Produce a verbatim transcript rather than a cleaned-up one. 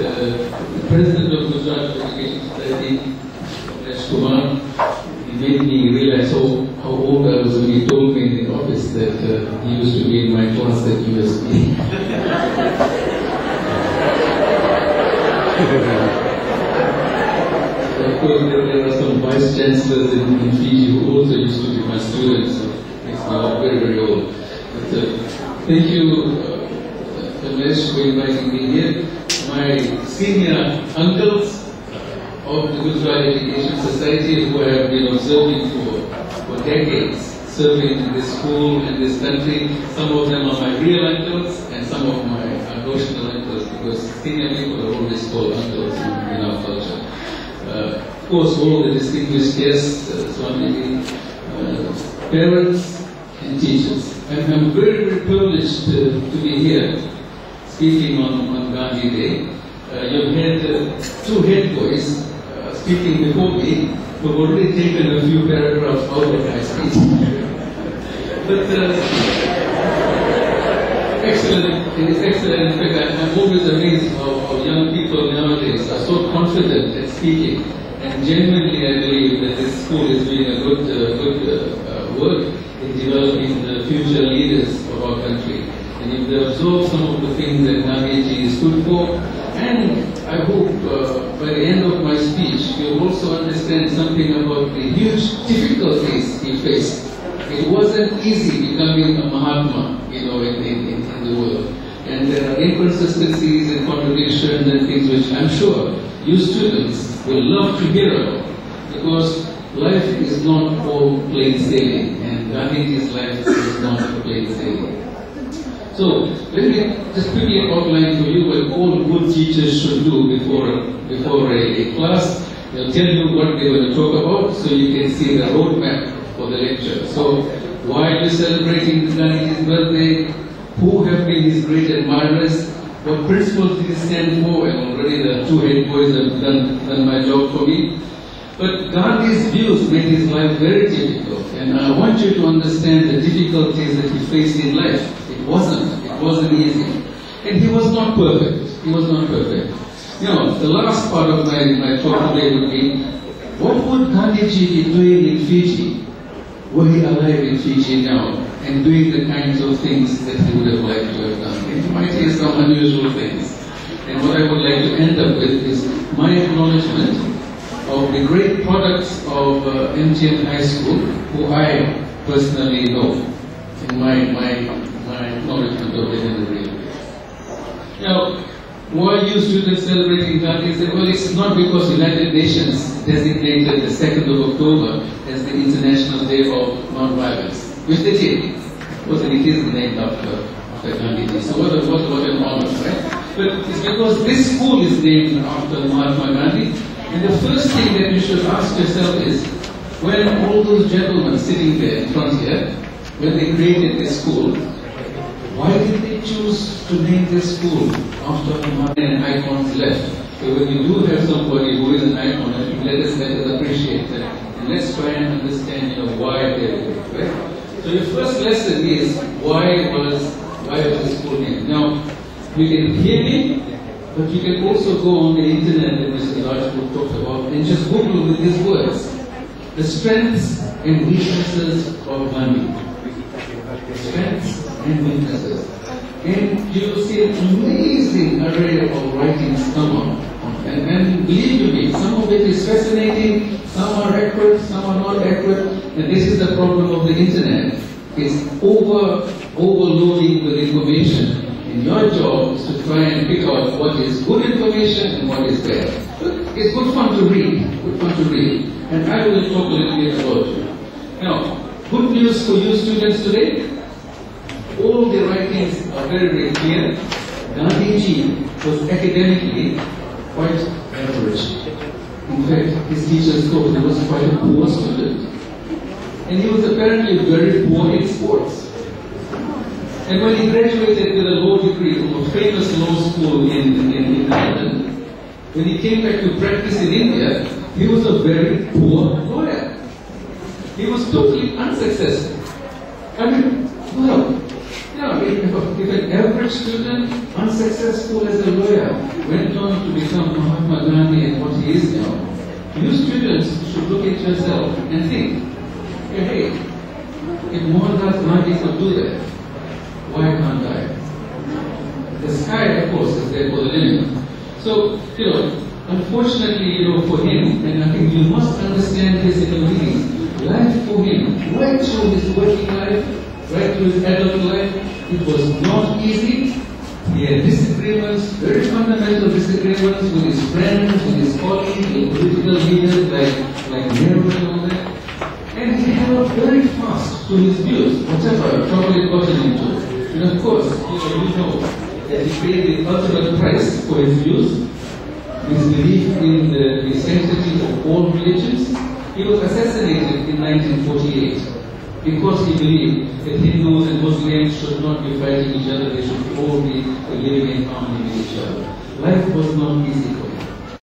the president of Gujarat Education Society, Ramesh Kumar, he made me realize how, how old I was when he told me in the office that uh, he used to be in my class at U S B. Of course, there, there are some vice chancellors in, in Fiji who also used to be my students, so it makes me look very, very old. But, uh, thank you, uh, Ramesh, for inviting me here. My senior uncles of the Gujarat Education Society, who I have been observing for, for decades, serving in this school and this country. Some of them are my real uncles and some of my notional uncles, because senior people are always called uncles in, in our culture. Uh, of course, all the distinguished guests, uh, Swami, uh, parents and teachers. And I'm very, very privileged uh, to be here speaking on, on Gandhi Day. Uh, you've had uh, two head boys uh, speaking before me, who have already taken a few paragraphs out of my speech. But uh, excellent, it is excellent. In fact, I'm always amazed how, how young people nowadays are so confident at speaking. And genuinely, I believe that this school is doing a good, uh, good uh, uh, work in developing the future leaders of our country. And if they absorb some of the things that Gandhiji stood for, and I hope uh, by the end of my speech, you'll also understand something about the huge difficulties he faced. It wasn't easy becoming a Mahatma, you know, in, in, in the world. And there are inconsistencies and contradictions and things which I'm sure you students will love to hear about, because life is not all plain sailing, and Gandhiji's life is not plain sailing. So, let me just quickly outline for you what all good teachers should do before, before a, a class. They'll tell you what they're going to talk about, so you can see the roadmap for the lecture. So, why are you celebrating Gandhiji's birthday? Who have been his great admirers? What principles did he stand for? And already the two head boys have done, done my job for me. But Gandhi's views made his life very difficult. And I want you to understand the difficulties that he faced in life. It wasn't, it wasn't easy. And he was not perfect. He was not perfect. You know, the last part of my, my talk today would be, what would Gandhiji be doing in Fiji? Were he alive in Fiji now and doing the kinds of things that he would have liked to have done? And you might hear some unusual things. And what I would like to end up with is my acknowledgement of the great products of uh, M G M High School, who I personally know, in my, my, my acknowledgement of them in the real way. Now, why are you students celebrating Gandhi? They said, well, it's not because the United Nations designated the second of October as the International Day of Non-Violence, which they did. Of course, it is named after, after Gandhiji. So what, a, what, what an honor, right? But it's because this school is named after Mahatma Gandhi. And the first thing that you should ask yourself is, when all those gentlemen sitting there in front here, when they created this school, why did they choose to name this school after an icon's left? So when you do have somebody who is an icon, I think let us, let us appreciate that. And let's try and understand, you know, why they did it, right? So your first lesson is, why was, why was the school named? Now, you can hear me, but you can also go on the internet that Mister Rajput talked about and just Google with these words. The strengths and weaknesses of Gandhi. Strengths and weaknesses. And you will see an amazing array of writings come up. And, and believe me, some of it is fascinating, some are accurate, some are not accurate. And this is the problem of the internet. It's over, overloading with information. And your job is to try and pick out what is good information and what is bad. It's good fun to read, good fun to read. And I will talk a little bit about it. Now, good news for you students today. All the writings are very, very clear. Gandhiji was academically quite average. In fact, his teachers thought he was quite a poor student. And he was apparently very poor in sports. And when he graduated with a law degree from a famous law school in, in, in London, when he came back to practice in India, he was a very poor lawyer. He was totally unsuccessful. I mean, well, yeah, if, if an average student, unsuccessful as a lawyer, went on to become Mahatma Gandhi and what he is now, you students should look at yourself and think, hey, hey, if Mohandas Gandhi could do that, why can't I? The sky, of course, is there for the limit. So, you know, unfortunately, you know, for him, and I think you must understand this in your meetings, life for him, right through his working life, right through his adult life, it was not easy. He had disagreements, very fundamental disagreements with his friends, with his colleagues, with political leaders like, like Nehru and all that. And he held very fast to his views, whatever trouble it got him into. And of course, you know, you know that he paid the ultimate price for his views, his belief in the, the sanctity of all religions. He was assassinated in nineteen forty-eight because he believed that Hindus and Muslims should not be fighting each other, they should all be living in harmony with each other. Life was not